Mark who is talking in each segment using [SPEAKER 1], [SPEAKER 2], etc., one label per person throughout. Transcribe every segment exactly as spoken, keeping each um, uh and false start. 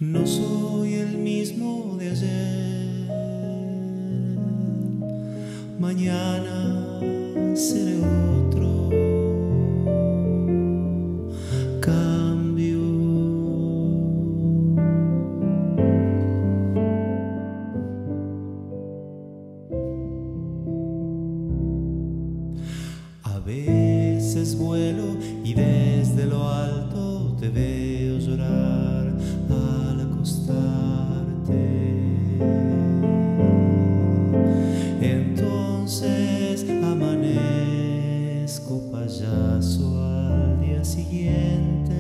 [SPEAKER 1] No soy el mismo de ayer, mañana seré otro. Cambio. A veces vuelo y desde lo alto te veo llorar al acostarte. Entonces amanezco payaso al día siguiente.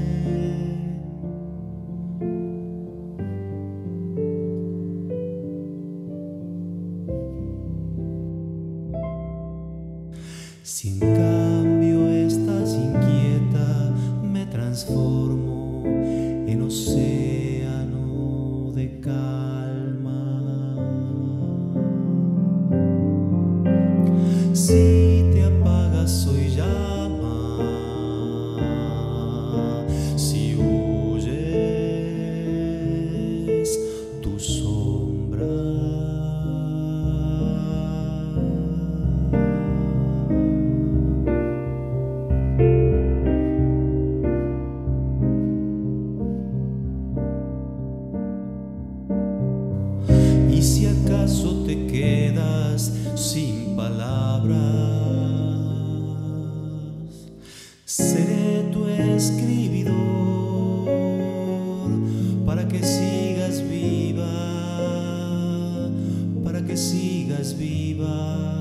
[SPEAKER 1] Si en cambio estás inquieta, me transformo en océano de calma. Si te apagas soy llama, si huyes tu sombra. Y si acaso te quedas sin palabras, seré tu escribidor para que sigas viva, para que sigas viva.